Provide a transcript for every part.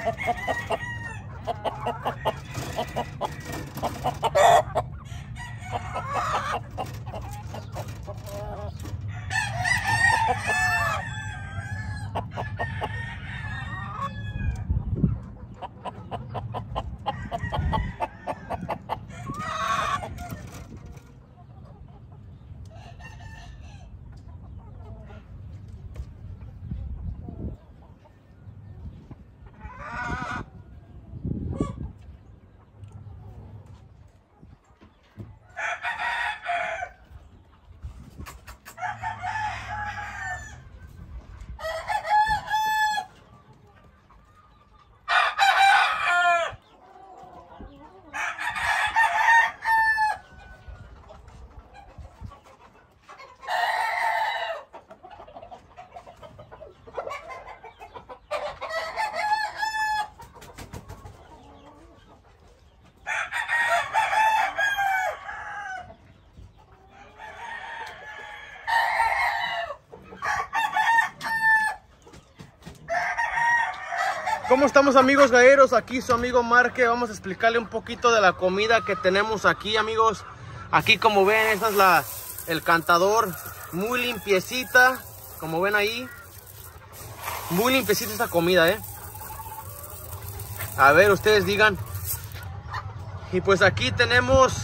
¿Cómo estamos, amigos galleros? Aquí su amigo Marque. Vamos a explicarle un poquito de la comida que tenemos aquí, amigos. Aquí, como ven, esta es el cantador, muy limpiecita, como ven ahí. Muy limpiecita esta comida, A ver, ustedes digan. Y pues aquí tenemos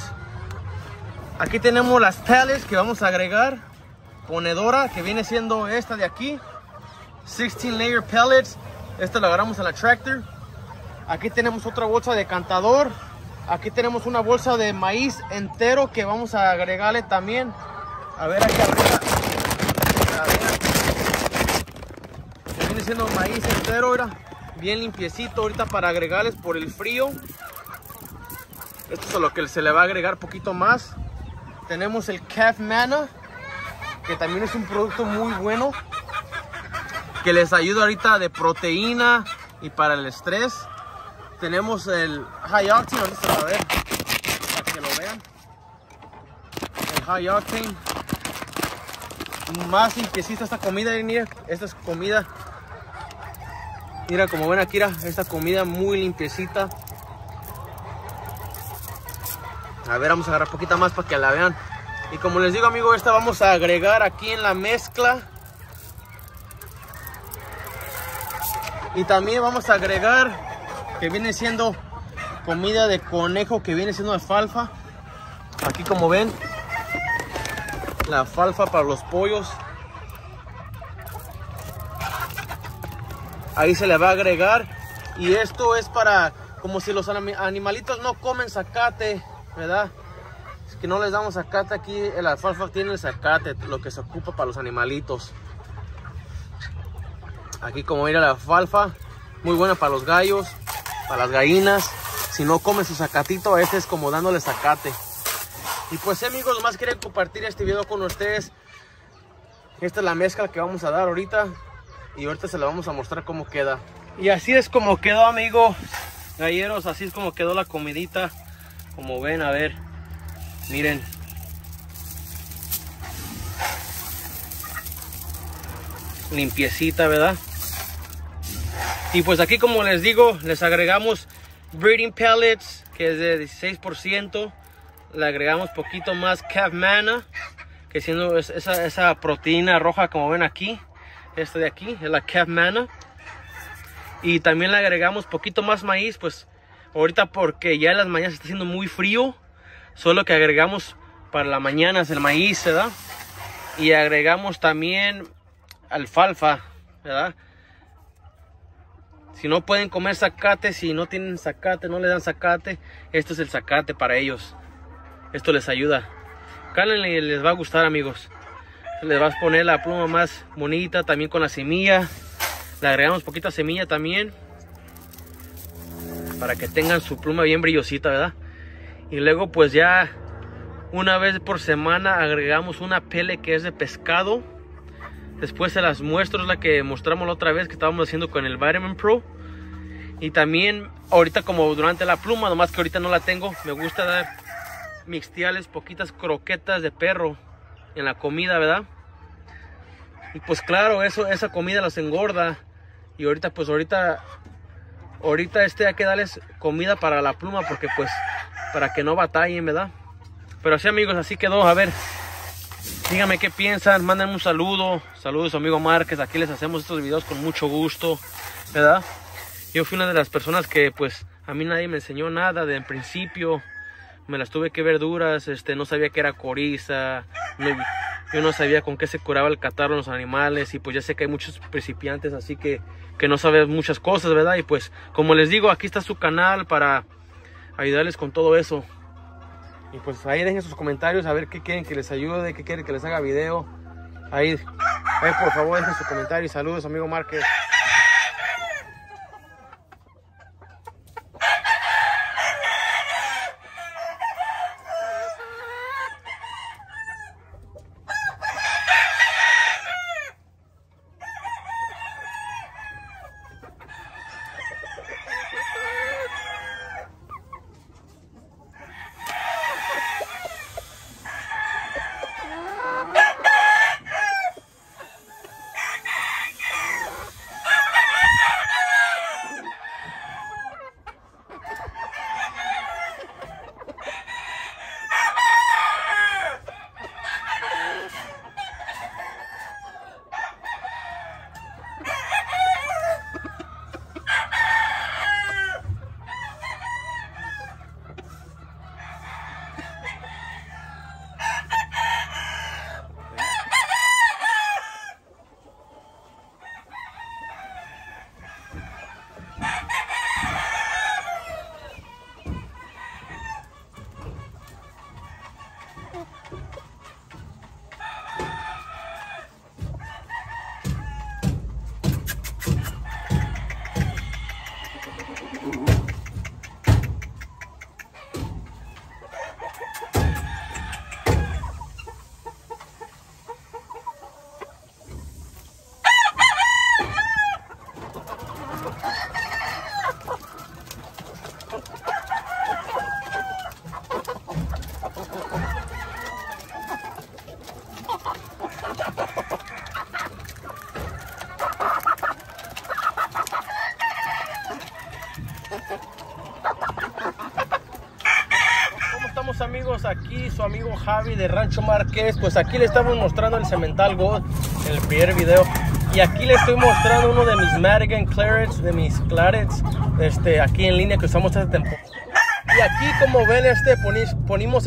las pallets que vamos a agregar. Ponedora, que viene siendo esta de aquí. 16 layer pellets. Esta la agarramos a la tractor. Aquí tenemos otra bolsa de cantador. Aquí tenemos una bolsa de maíz entero que vamos a agregarle también. A ver, aquí arriba. A ver. Que viene siendo maíz entero, mira. Bien limpiecito ahorita para agregarles por el frío. Esto es lo que se le va a agregar poquito más. Tenemos el Calf Manna, que también es un producto muy bueno, que les ayuda ahorita de proteína y para el estrés. Tenemos el High Octane, a ver, para que lo vean. El High Octane. Más limpiecita esta comida, mira, esta es comida. Mira, como ven aquí, mira, esta comida muy limpiecita. A ver, vamos a agarrar poquita más para que la vean. Y como les digo, amigos, esta vamos a agregar aquí en la mezcla. Y también vamos a agregar, que viene siendo comida de conejo, que viene siendo alfalfa. Aquí, como ven, la alfalfa para los pollos. Ahí se le va a agregar. Y esto es para, como si los animalitos no comen zacate, ¿verdad? Es que no les damos zacate aquí. El alfalfa tiene el zacate, lo que se ocupa para los animalitos. Aquí, como mira, la alfalfa, muy buena para los gallos, para las gallinas. Si no comen su zacatito, este es como dándole zacate. Y pues, amigos, nomás quería compartir este video con ustedes. Esta es la mezcla que vamos a dar ahorita. Y ahorita se la vamos a mostrar cómo queda. Y así es como quedó, amigos galleros. Así es como quedó la comidita. Como ven, a ver, miren. Limpiecita, ¿verdad? Y pues aquí, como les digo, les agregamos breeding pellets, que es de 16%. Le agregamos poquito más Calf Manna, que siendo esa proteína roja, como ven aquí. Esta de aquí es la Calf Manna. Y también le agregamos poquito más maíz, pues ahorita, porque ya en las mañanas está haciendo muy frío. Solo que agregamos para las mañanas el maíz, ¿verdad? Y agregamos también alfalfa, ¿verdad? Si no pueden comer zacate, si no tienen zacate, no le dan zacate, esto es el zacate para ellos. Esto les ayuda. Cálenle y les va a gustar, amigos. Les vas a poner la pluma más bonita, también con la semilla. Le agregamos poquita semilla también, para que tengan su pluma bien brillosita, ¿verdad? Y luego, pues ya una vez por semana agregamos una pele que es de pescado. Después se las muestro, es la que mostramos la otra vez que estábamos haciendo con el Vitamin Pro. Y también ahorita, como durante la pluma, nomás que ahorita no la tengo, me gusta dar mixtiales, poquitas croquetas de perro en la comida, ¿verdad? Y pues claro, esa comida los engorda. Y ahorita ahorita hay que darles comida para la pluma, porque pues para que no batallen, ¿verdad? Pero así, amigos, así quedó. A ver, díganme qué piensan, mándenme un saludo. Saludos a su amigo Márquez. Aquí les hacemos estos videos con mucho gusto, ¿verdad? Yo fui una de las personas que pues a mí nadie me enseñó nada de en principio. Me las tuve que ver duras, no sabía que era coriza, yo no sabía con qué se curaba el catarro en los animales, y pues ya sé que hay muchos principiantes así que no saben muchas cosas, ¿verdad? Y pues como les digo, aquí está su canal para ayudarles con todo eso. Y pues ahí dejen sus comentarios a ver qué quieren que les ayude, qué quieren que les haga video. Ahí por favor dejen su comentario. Saludos, amigo Márquez. Amigos, aquí su amigo Javi de Rancho Márquez. Pues aquí le estamos mostrando el Cemental Gold en el primer video, y aquí le estoy mostrando uno de mis Madigan Clarets, de mis Clarets aquí en línea que usamos esta temporada. Y aquí, como ven, ponimos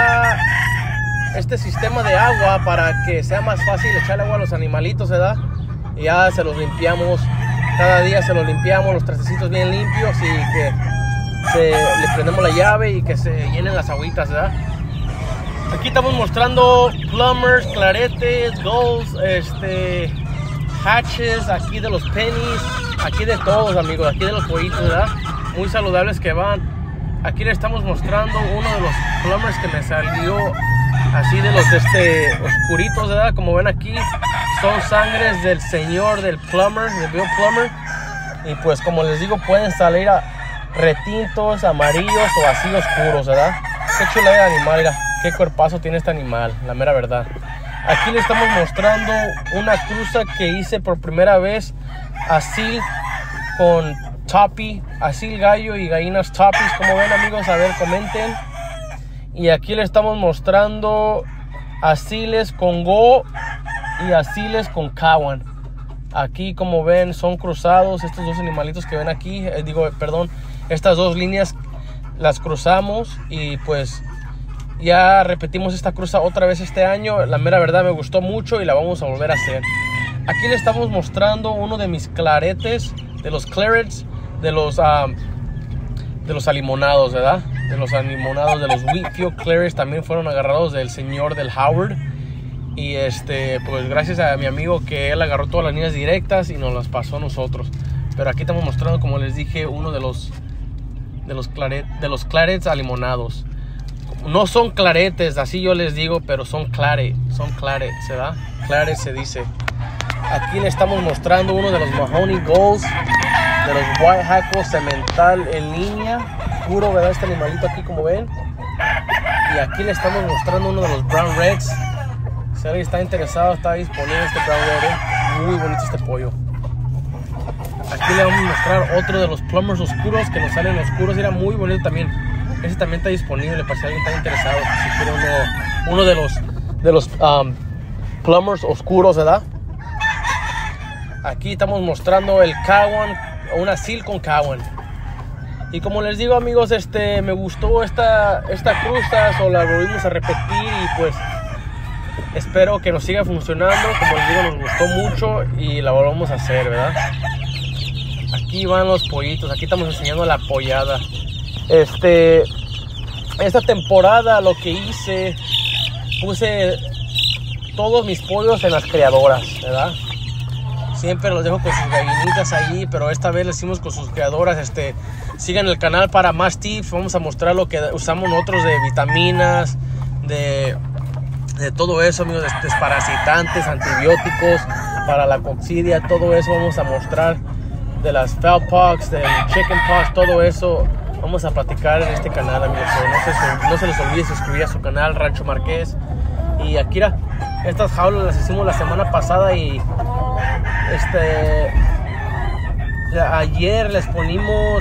este sistema de agua para que sea más fácil echarle agua a los animalitos, ¿verdad? Y ya se los limpiamos, cada día se los limpiamos, los trastecitos bien limpios, y que le prendemos la llave y que se llenen las agüitas, ¿verdad? Aquí estamos mostrando plumbers, claretes, golds, hatches, aquí de los pennies, aquí de todos, amigos, aquí de los pollitos, ¿verdad? Muy saludables que van. Aquí le estamos mostrando uno de los plumbers que me salió así de los oscuritos, ¿verdad? Como ven aquí, son sangres del señor del plumber, del Bill Plumber. Y pues como les digo, pueden salir a retintos, amarillos o así oscuros, ¿verdad? Qué chula de animal, mira, qué cuerpazo tiene este animal, la mera verdad. Aquí le estamos mostrando una cruza que hice por primera vez, así con Toppy, así el gallo y gallinas Toppies, como ven, amigos, a ver, comenten. Y aquí le estamos mostrando asiles con Go y asiles con Cowan. Aquí, como ven, son cruzados estos dos animalitos que ven aquí, estas dos líneas las cruzamos, y pues ya repetimos esta cruza otra vez este año. La mera verdad me gustó mucho y la vamos a volver a hacer. Aquí le estamos mostrando uno de mis claretes, de los clarets, de los alimonados, ¿verdad? De los alimonados, de los Wheatfield Clarets, también fueron agarrados del señor del Howard. Y pues gracias a mi amigo que él agarró todas las líneas directas y nos las pasó a nosotros. Pero aquí estamos mostrando, como les dije, uno de los clarets alimonados. No son claretes, así yo les digo, pero son clarets, ¿verdad? Clarets se dice. Aquí le estamos mostrando uno de los Mahoney Golds, de los White Hackle Cemental en línea, puro, ¿verdad? Este animalito aquí, como ven. Y aquí le estamos mostrando uno de los Brown Reds. Si alguien está interesado, está disponible este Brown Red, muy bonito este pollo. Aquí le vamos a mostrar otro de los plumbers oscuros que nos salen oscuros. Era muy bonito también. Ese también está disponible para si alguien está interesado. Si quiere uno de los plumbers oscuros, ¿verdad? Aquí estamos mostrando el Cowan, una Silicone Cowan. Y como les digo, amigos, me gustó esta cruza, o la volvimos a repetir y pues espero que nos siga funcionando. Como les digo, nos gustó mucho y la volvamos a hacer, ¿verdad? Aquí van los pollitos, aquí estamos enseñando la pollada. Esta temporada lo que hice, puse todos mis pollos en las criadoras, ¿verdad? Siempre los dejo con sus gallinitas ahí, pero esta vez lo hicimos con sus criadoras. Sigan el canal para más tips. Vamos a mostrar lo que usamos nosotros de vitaminas, de todo eso, amigos, desparasitantes, antibióticos para la coccidia, todo eso vamos a mostrar, de las fowl pox, del chicken pox, todo eso vamos a platicar en este canal, amigos. No se les olvide suscribir a su canal Rancho Marquez. Y aquí estas jaulas las hicimos la semana pasada y ayer les ponimos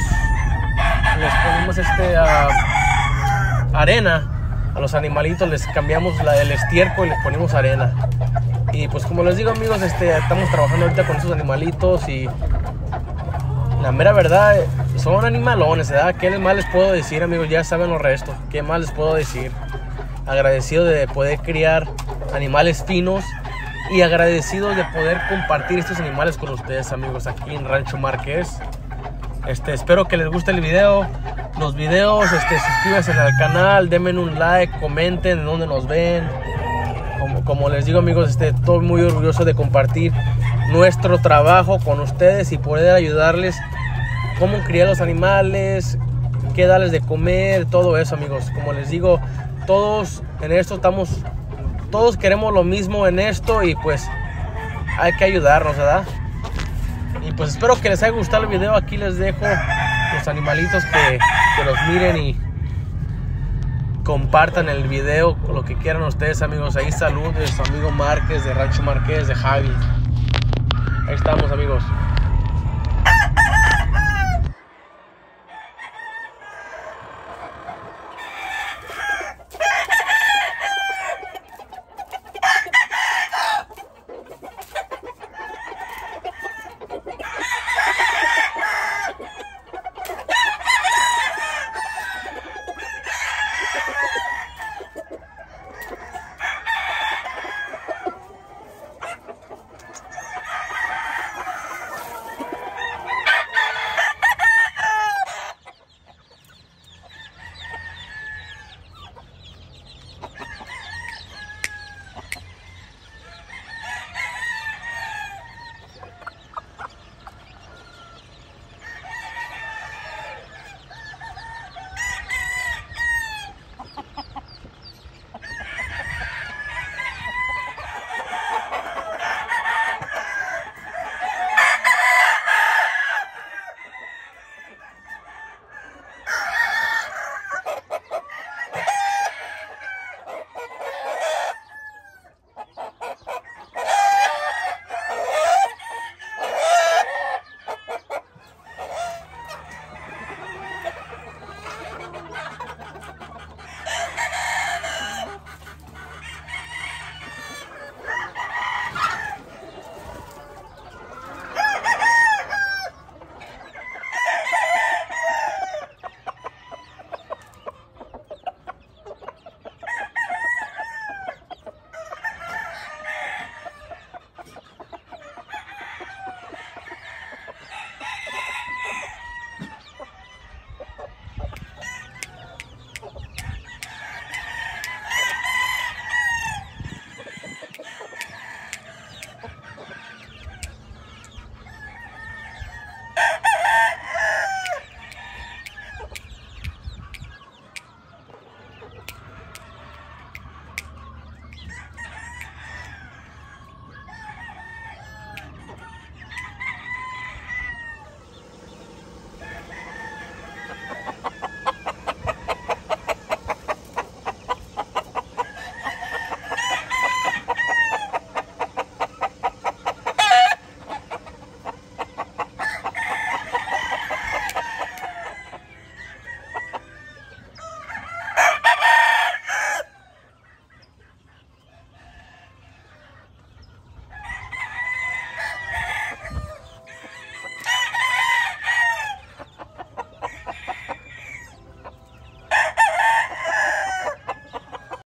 arena a los animalitos, les cambiamos el estiércol y les ponimos arena. Y pues como les digo, amigos, estamos trabajando ahorita con esos animalitos y la mera verdad son animalones, ¿verdad? ¿Qué más les puedo decir, amigos? Ya saben lo resto. ¿Qué más les puedo decir? Agradecido de poder criar animales finos y agradecido de poder compartir estos animales con ustedes, amigos, aquí en Rancho Marquez. Espero que les guste el video, los videos, suscríbanse al canal, denme un like, comenten de dónde nos ven. Como les digo, amigos, estoy muy orgulloso de compartir nuestro trabajo con ustedes y poder ayudarles cómo criar los animales, qué darles de comer, todo eso, amigos. Como les digo, todos en esto todos queremos lo mismo en esto y pues hay que ayudarnos, ¿verdad? Y pues espero que les haya gustado el video. Aquí les dejo los animalitos que los miren y compartan el video, lo que quieran ustedes, amigos. Ahí saludos, su amigo Márquez de Rancho Marquez, de Javi. Ahí estamos, amigos.